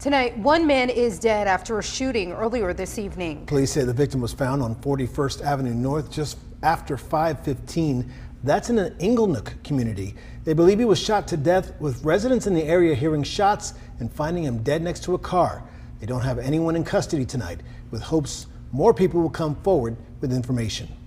Tonight, one man is dead after a shooting earlier this evening. Police say the victim was found on 41st Avenue North just after 5:15. That's in an Inglenook community. They believe he was shot to death, with residents in the area hearing shots and finding him dead next to a car. They don't have anyone in custody tonight, with hopes more people will come forward with information.